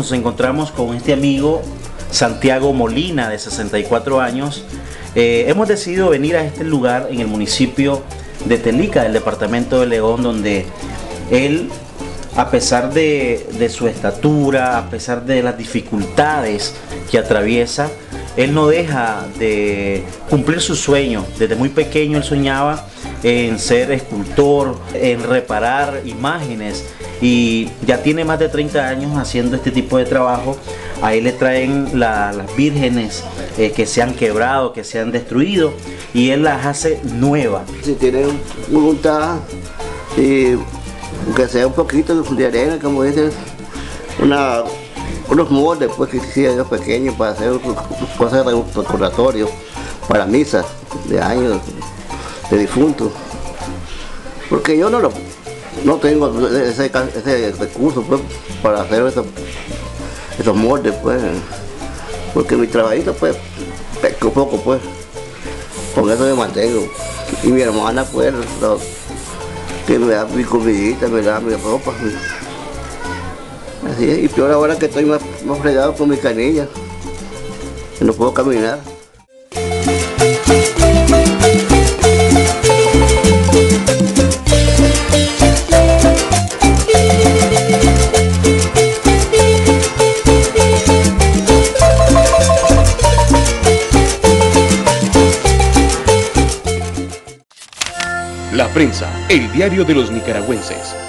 nos encontramos con este amigo Santiago Molina, de 64 años. Hemos decidido venir a este lugar en el municipio de Telica, del departamento de León, donde él, a pesar de su estatura, a pesar de las dificultades que atraviesa, él no deja de cumplir su sueño. Desde muy pequeño él soñaba en ser escultor, en reparar imágenes, y ya tiene más de 30 años haciendo este tipo de trabajo. A él le traen las vírgenes que se han quebrado, que se han destruido, y él las hace nuevas. Si tiene voluntad y que sea un poquito de arena, como dicen, unos moldes pues, que hicieron yo pequeños para hacer cosas de recordatorio, para misas de años de difuntos. Porque yo no tengo ese recurso pues, para hacer esos moldes, pues, porque mi trabajito pues un poco, pues, con eso me mantengo. Y mi hermana pues que me da mi comidita, me da mi ropa. Así es, y peor ahora que estoy más fregado con mi canilla, que no puedo caminar. La Prensa, el diario de los nicaragüenses.